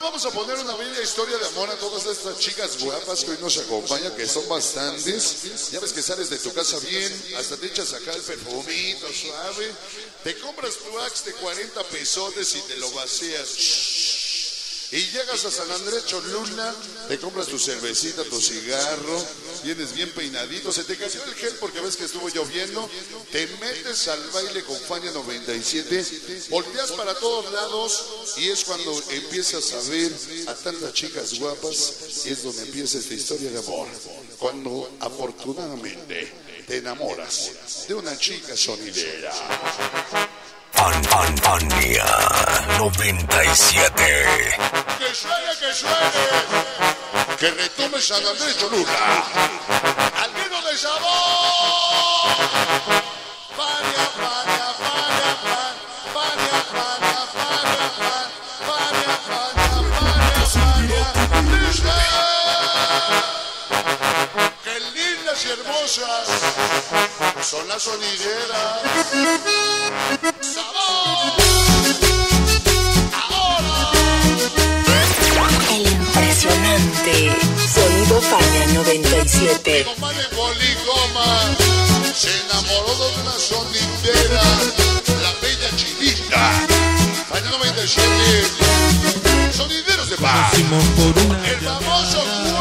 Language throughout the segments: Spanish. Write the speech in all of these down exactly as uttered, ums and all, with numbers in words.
Vamos a poner una bella historia de amor a todas estas chicas guapas que hoy nos acompañan, que son bastantes. Ya ves que sales de tu casa bien, hasta te echas acá el perfumito suave, te compras tu Axe de cuarenta pesotes y te lo vacías. Y llegas a San Andrés Cholula, te compras tu cervecita, tu cigarro, vienes bien peinadito, se te cayó el gel porque ves que estuvo lloviendo, te metes al baile con Fania noventa y siete, volteas para todos lados y es cuando empiezas a ver a tantas chicas guapas y es donde empieza esta historia de amor. Cuando afortunadamente te enamoras de una chica sonidera. Fan, fan, Fania noventa y siete. Que suene, que suene, que retome San Andrés Cholula, al vino de sabor. Fania, Fania, Fania, Fania, Fania, Fania, Fania, Fania, Fania, Fania. Qué lindas y hermosas son las sonideras. El impresionante sonido Fania noventa y siete. Mi compadre Policoma se enamoró de una sonidera, la bella chinita. Fania noventa y siete, sonideros de paz. El famoso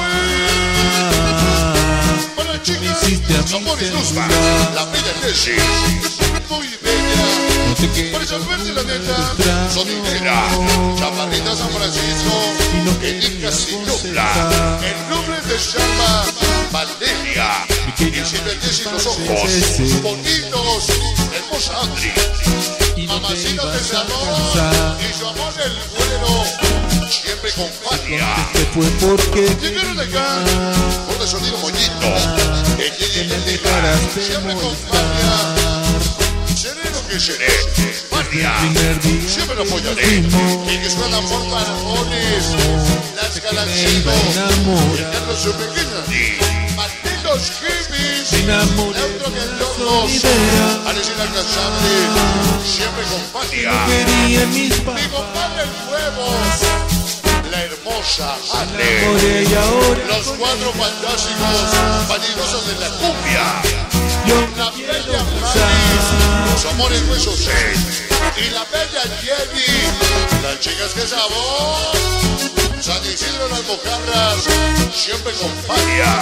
Queen. Para chicas, somos Luzma, la bella Tessie, muy bella. Por eso verte la neta, sonidera, chaparrita San Francisco, Erika Sinopla, el nombre se llama Valeria, y si te tienes los ojos bonitos, hermosa Andri, mamacita de sabor, y su amor el cuero, siempre con Fania. Llegaron de acá, por el sonido moñito, el siempre con Fania. Seré lo que seré, Fania, siempre lo apoyaré. Y que suenan por parafones, las Galaxino, el Carlos su pequeña, malditos hippies, neutro que locos, Alex inalcanzable, siempre con Fania. Mi compadre el nuevo, la hermosa Ale, los cuatro fantásticos, vanidosos de la cumbia. La bella Maris, los amores huesos seis, y la bella Jenny, las chicas que sabor, San Isidro las Mojarras, siempre con Fania.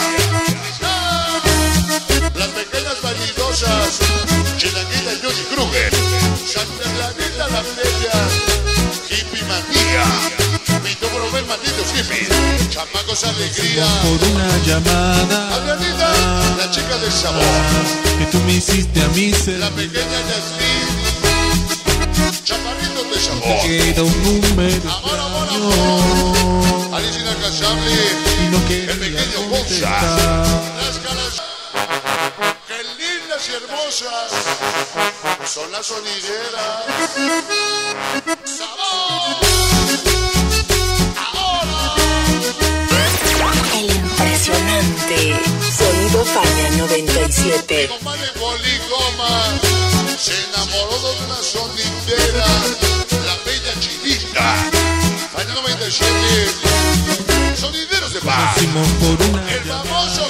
Las pequeñas vanidosas, Chilaquila y Johnny Kruger, Santa Clarita la bella, hippie manía, Vito Prover, malditos hippies, chamacos alegría, por una llamada, Adrianita, la chica del sabor, que tú me hiciste a mí ser la pequeña Yasmin, chaparritos de sabor, te queda un número amor, amor, amor, Alice inalcanzable, y no el quería pequeño Gonza, contestar. las caras, que lindas y hermosas son las sonideras. ¡Sabor! El impresionante sonido Fania noventa y siete. Mi compadre Policoma se enamoró de una sonidera, la bella chinita. Fania noventa y siete, sonideros de paz. Simón por una El famoso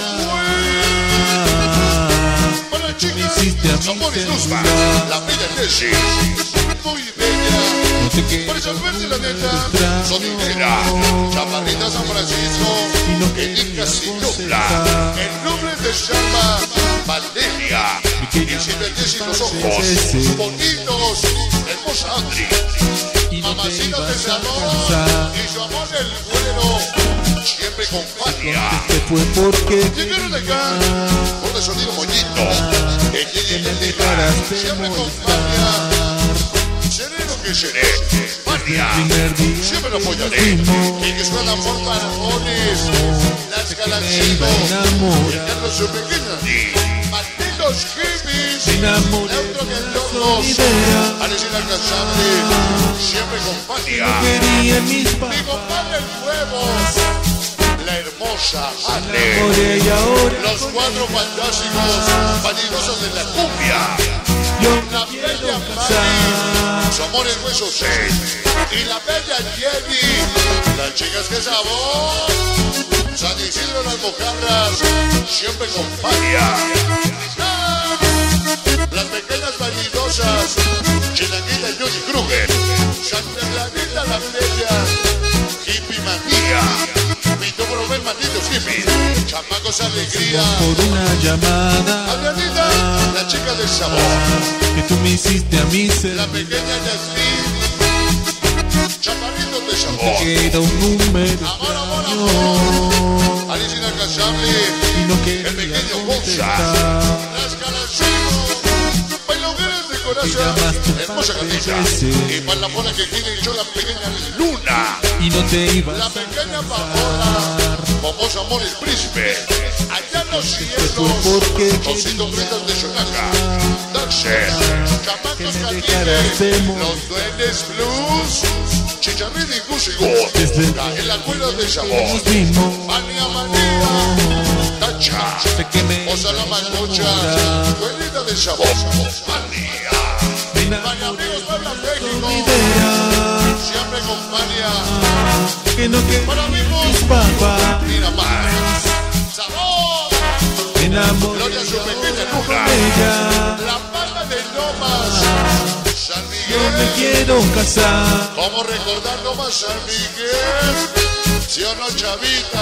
Queen. Para chicas, somos Luzma, la bella Tessie, muy bella. Por eso verte la neta, sonidera, chaparrita San Francisco, Erika Sinopla, el nombre se llama Valeria, y si te tienes los ojos bonitos, hermosa Andri, mamacita de sabor, y su amor el cuero, siempre con Fania. fue porque Llegaron de acá, por el sonido moñito, el siempre con Fania. Seré lo que seré, Fania, siempre lo apoyaré. Y que suenan por parafones, las Galaxino, el Carlos su pequeña, malditos hippies, neutro que locos, Alex inalcanzable, siempre con Fania. Mi compadre el nuevo, la hermosa Ale, los cuatro fantásticos, vanidosos de la cumbia. La bella Maris, su amor es hueso seis, y la bella Jenny, la qué sabor. San Isidro, las mojarras, siempre con Fania. Las pequeñas vanidosas, Chilanguita y Johnny Kruger. Santa Clarita, la bella, hippie manía. Pito Bromel, malditos hippies. Chamacos, alegría. Por una llamada. Adrianita, la chica del sabor. Que tú me hiciste a mí ser. La pequeña Yasmin. Chaparritos de sabor. Queda un número. Amor, amor, amor. Alicia Inalcanzable. Y no El quería pequeño Bosa. contestar. Las Calancino. Bailogueras de coraza. Llamas tu Hermosa padre gatita. ese. Y para la bola que tiene yo la pequeña Luna. Y no te ibas La a pequeña Paola. Famoso amor el príncipe. Allá en los cielos. porque Osito Prendas de Xonaca. Daxer. Chamacos que me Catines. dejaras de morir. Los Duendes Blues. Chicharrín y Gusigo. Desde el En la cuerda de sabor. nos vimos. Manía, manía. Tacha. Sé que me Osa la mangocha. enamora. Cuerda de sabor. Manía. Me Vaya amigos, Puebla, México. enamoré. Siempre con Manía. Que no Para quería mí, mis papás. mira más. Sabor. Me enamoré Gloria a su pequeña con Luna. ella. La palma de Lomas. San Yo me Miguel. quiero casar. ¿Cómo recordar Lomas San Miguel? ¿Sí o no, chavita?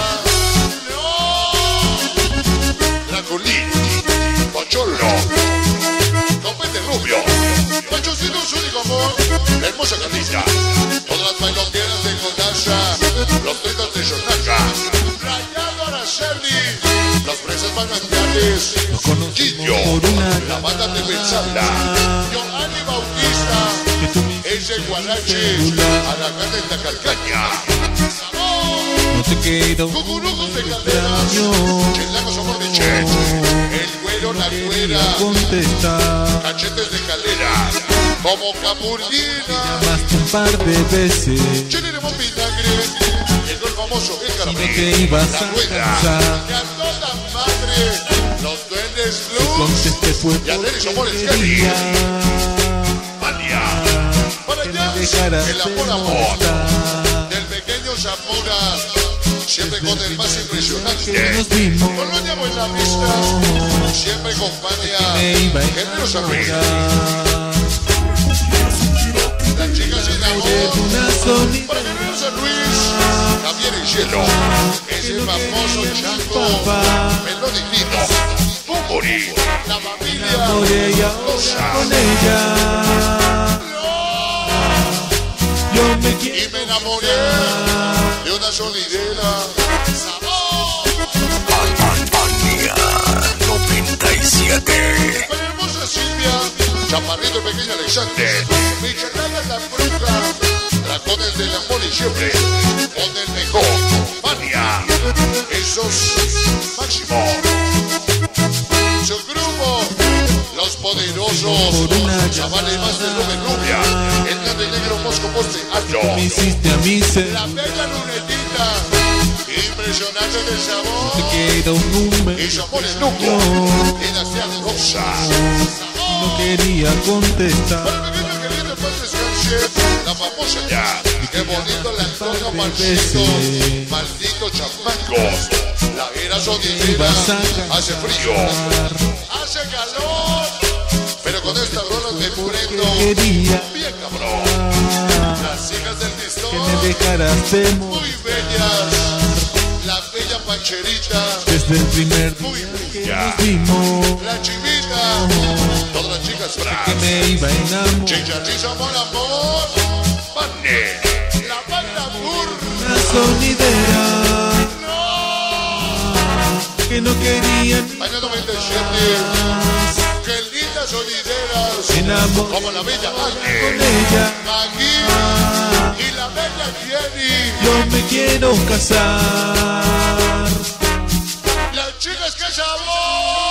No. Draculín. Pocholo. Copete Rubio. Panchocito, su único amor. La hermosa Catita. Todas las bailoteras de Conaza. Los tretas de Xonaca. Rayado Araceli. Las presas manantiales. Gillo. por una La banda de Benzanda. Johanny Bautista. Que tú me Ese Guarache. Aracán de Tacalcaña. no te quiero. Cucurujos de Calderas. Chelacos amor de Chet. El güero, la güera. Contestar. Cachetes de calera. Como Capurdina. Llamaste un par de veces. Chile de vinagre. Llegó el famoso El Y no Caramel. te ibas La a rueda. cansar. Y a toda madre. Los Duendes Blues. Contesté fue Y Adelis Amores porque Kelly. quería Mania. Para que allá. me dejaras El de amor, amor. molestar. Del pequeño Zamora. Siempre con el más Que impresionante. nos vimos. Colonia Buenavista. Siempre con Me Fania. iba a Guerrero San Luis. enamorar. La chica sin De amor. una sonita. Para Guerrero San Luis. Javier y Cielo. Ese famoso chango. Papá. Melón y Tito. Bumburi. La familia. Enamoré y ahora Rosa. con ella. Yo me Y quiero me enamoré de una sonidera. Sabor. Manía noventa y siete. Con hermosa Silvia. Chaparrito pequeño Alexander. Michelada la bruja. Dragones del amor y siempre. Con el mejor. Fania. Esos máximos. Su grupo. Los poderosos. Chavales más de nube rubia. El grande y negro mosco poste alto. me hiciste a mí ser. La bella lunetita. Impresionante del sabor. Te quiero un número. Y su amor es loco. Y la sea de rosa. No quería contestar. Para el pequeño querido paz descanse. La famosa ya. Qué bonito la antoja maldito. Maldito chamacos. La era sonidera. Hace frío. Hace calor. Pero con esta rola te prendo. Quería Bien cabrón. Las hijas del que listón. me dejaras de morir. Muy bellas. La bella pancherita. Desde el primer Muy día bella. nos vimos. La chivita. Todas las chicas Que bravas. me iba a enamorar. Chicharchis, amor, amor. Pane. La banda burr. Una sonidera No. que no quería ni Año noventa y siete. Qué lindas sonideras. enamorarme Como la bella con Anne. ella. Maggie. Y la bella Jenny. Yo me quiero casar. Las chicas que sabor.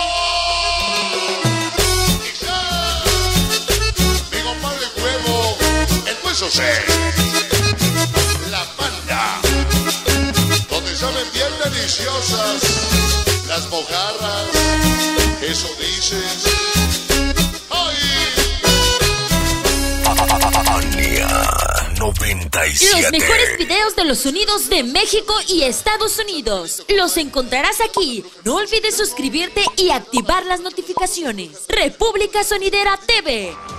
Hija. Mi compadre Huevo. El hueso C. La banda. Donde saben bien deliciosas. Las mojarras. Eso dices. ¡Ay! Manía noventa y siete. Los mejores videos de los sonidos de México y Estados Unidos los encontrarás aquí. No olvides suscribirte y activar las notificaciones. República Sonidera T V.